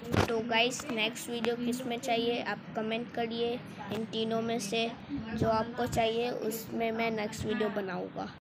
तो guys next video किस में चाहिए आप कमेंट करिए। इन तीनों में से जो आपको चाहिए उसमें मैं नेक्स्ट वीडियो बनाऊँगा।